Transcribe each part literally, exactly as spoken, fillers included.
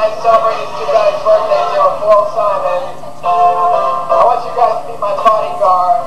guys celebrating two guys' birthdays here with Paul Simon. I want you guys to be my bodyguard.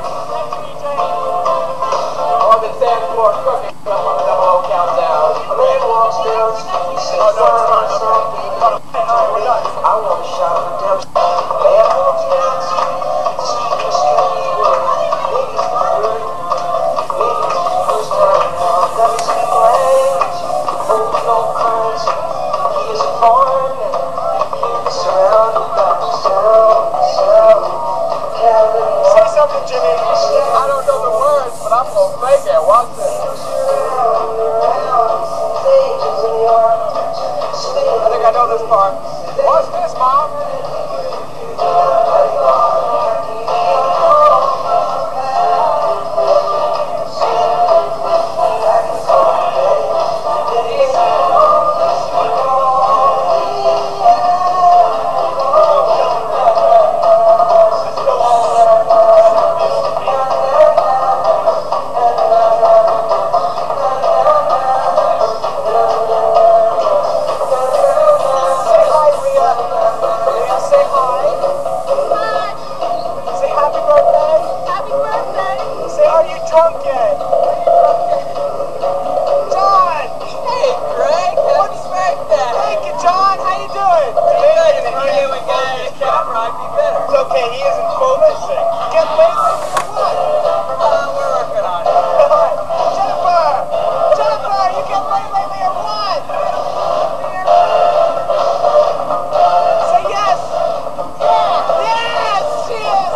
I want the dance floor cooking up on the double O countdown. A man walks down, he says, oh, no, it's not, it's not. We're done. I want a shot of redemption. A man walks down, he sees the strange world. Ladies are good. Ladies, first time now. Let me speak my hands. Hold no cards. He is a foreign man. Surrounded by sound, sound. Say something, Jimmy. I don't know the words, but I'm gonna fake it. Watch this. I think I know this part. Watch this, Mom. Drunk yet? John! Hey, Greg! Happy birthday! Thank you, John! How you doing? Pretty good. If you knew a guy on the camera, I'd be better. It's okay. He isn't focusing. Get lazy for what? Uh, we're working on it. Jennifer! Jennifer! You get laid lately or what? Say yes! Yeah! Yes! She is!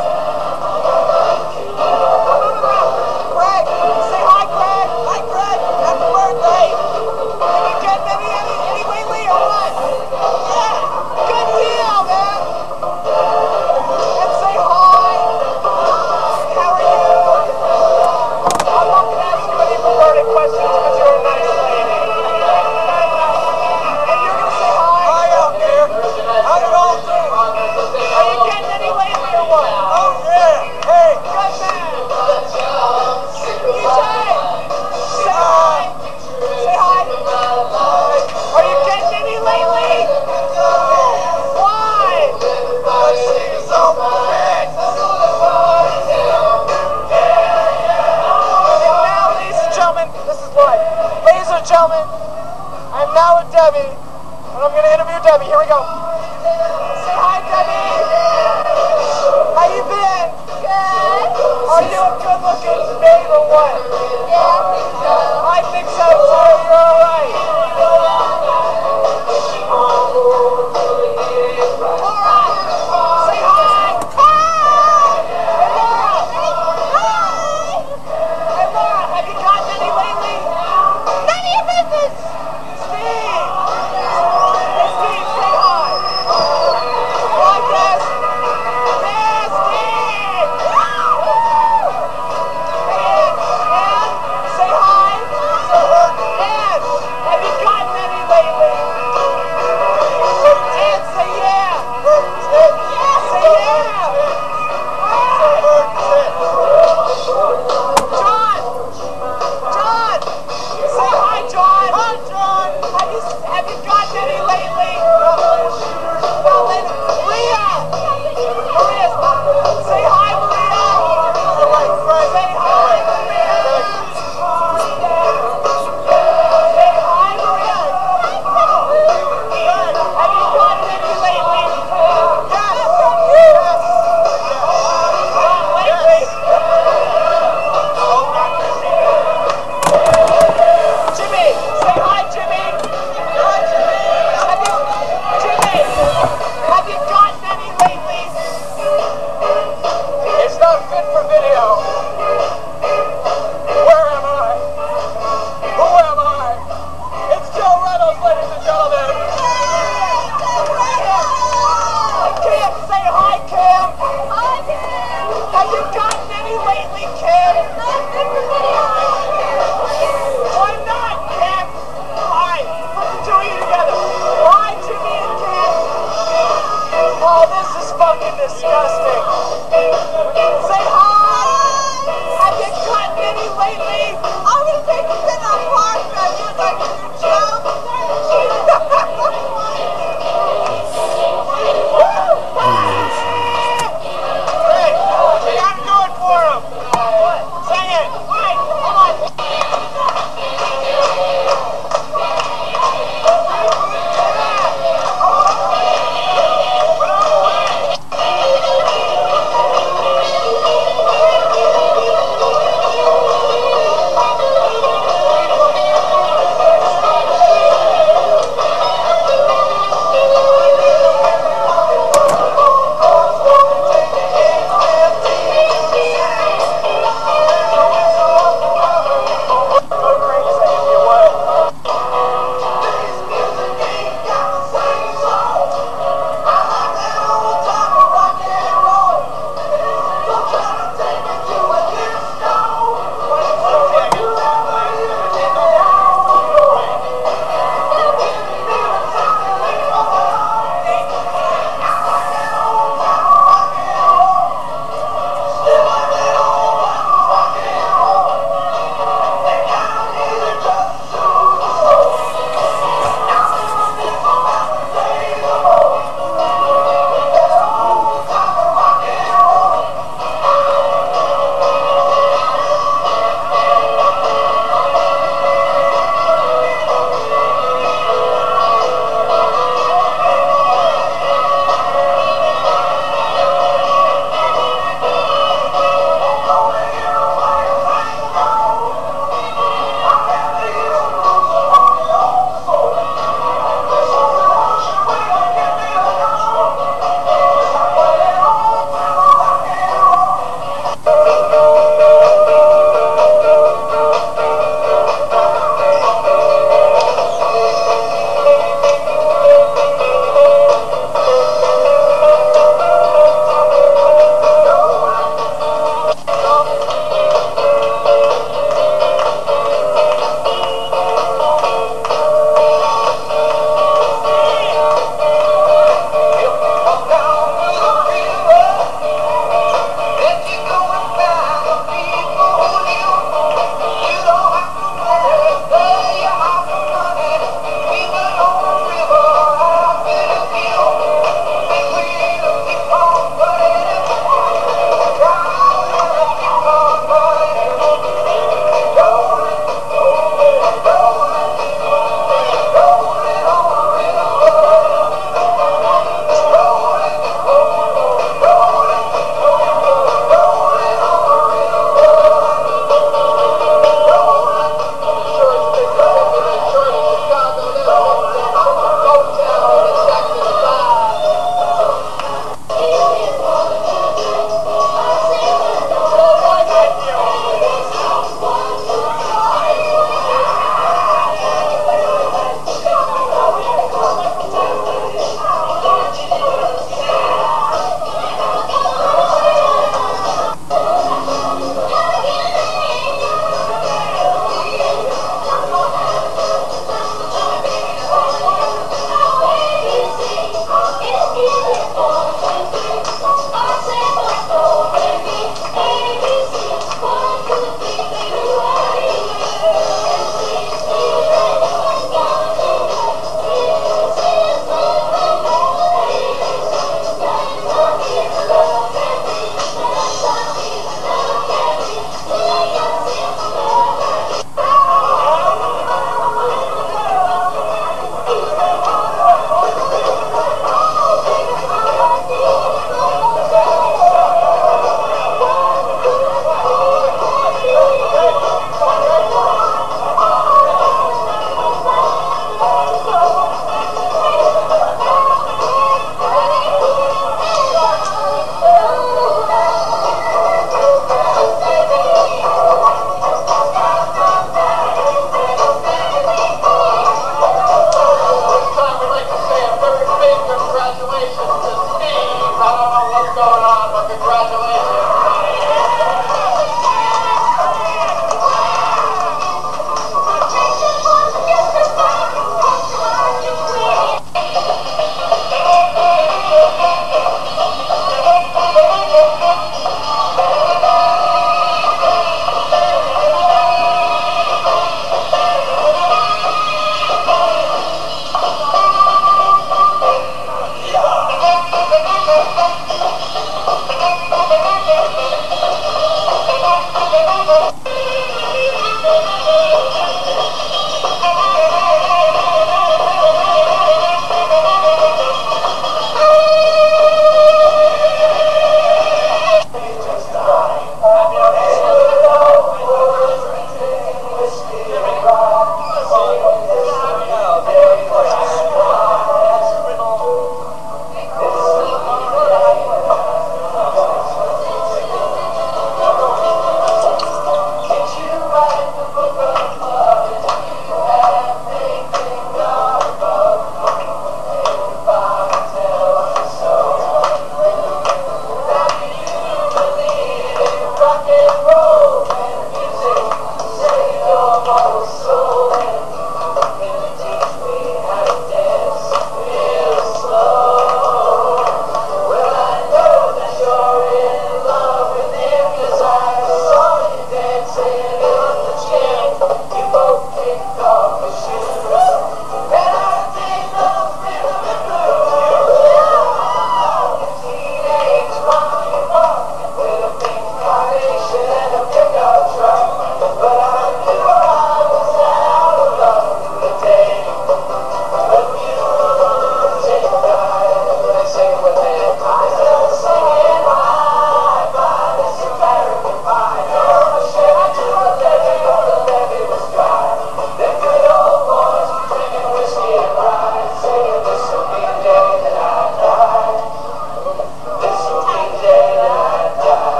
Say hi, Greg. Hi, Greg. Happy birthday. Have you gotten any, any, any lately or what? Yeah. Good deal, man. And say hi. How are you? I'm not going to ask you any perverted questions because you're a nice lady. And you're going to say hi. Hi out there. How did all do? Are you getting any lately or what? Oh, yeah. Hey. Good man. Say hi! Say hi! Are you getting any lately? Why? Because she's so big! And now, ladies and gentlemen, this is live. Ladies and gentlemen, I'm now with Debbie, and I'm going to interview Debbie. Here we go. Say hi, Debbie! How you been? Good. Are you a good-looking babe or what? Yeah, I think so. I think so too. You're all right. Laura, say hi. Hi. Hey, Laura. Hi. Hey, Laura, have you gotten any lately? None of your business. Steve. Hey, Steve, say hi. Hi, Des. Des, Steve. Say hi. Ed, have you gotten any lately? Ed, say yeah. Say yeah. John. John. Say hi, John. Hi, John. Have you have you gotten any lately? No, later. Maria. Maria. Say hi, Maria. Say hi, Maria. Say hi, Maria. Have you gotten any lately? Yes. Yes. Not lately. Jimmy, say hi, Jimmy. Hi, Jimmy. Have you, Jimmy, have you gotten any lately? It's not fit for video. Where am I? Who am I? It's Joe Reynolds, ladies and gentlemen. Cam, say hi, Cam. Hi, Cam. Have you gotten any lately, Cam? Not fit for video. Why not, Cam? Hi, put the two of you together. Hi, Jimmy and Cam. Oh, this is fucking disgusting. Say hi. Have you gotten any lately? I'm gonna take a pin on Park. I do like a new job.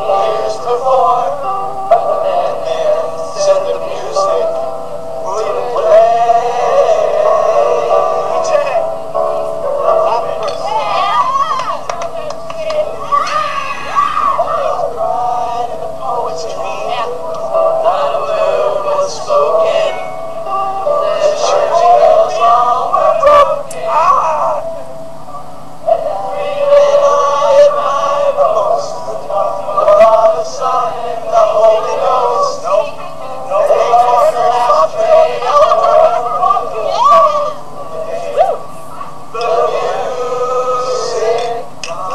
years before, and then said the music wouldn't play. Cried in the poetry, not a word was spoken. The church bells all were broken. Ah! And the three men I admire the most, the Father, Son, and the Holy Ghost. Nope. No, they taught the last day of the world. The music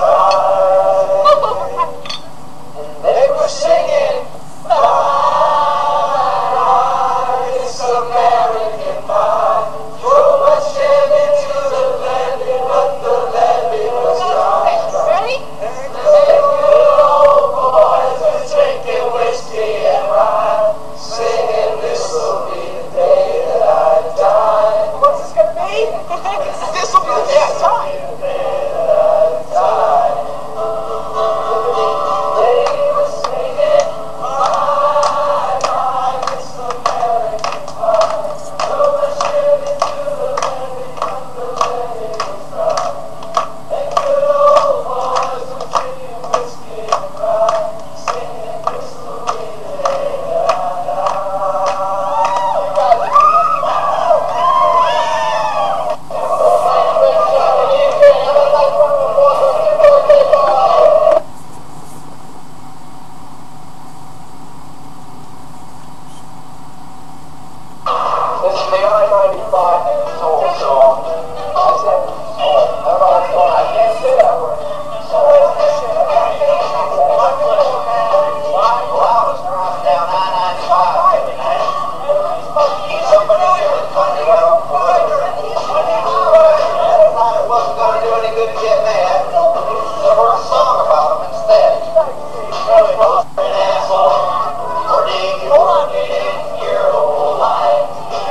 died. And they were singing, "Bye, it's American pie. Throw much jam into the levee, but the levee was dry." Ready? And the good old boys were drinking whiskey and rye, singing, "This'll be the day that I die." What's this gonna be? This'll be the day I die. They were singing, "Bye, bye, it's American pie. Throw much jam into the levee, but the levee was dry." And good old boys were drinking whiskey and rye, singing, "This'll be the day that I This is the I ninety-five soul song. I said, oh, I don't know what's going on. I can't say that word. Well, I was driving down I ninety-five. Somebody here was funny. I thought it wasn't going to do any good to get mad. So I wrote a song about him instead. An asshole. Or did you work it in your whole life?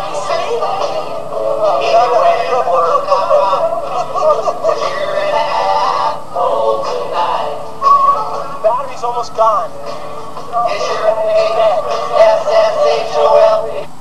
Either way, work on fine. Cause you're an asshole tonight. Battery's almost gone. Is your name S S H O L E?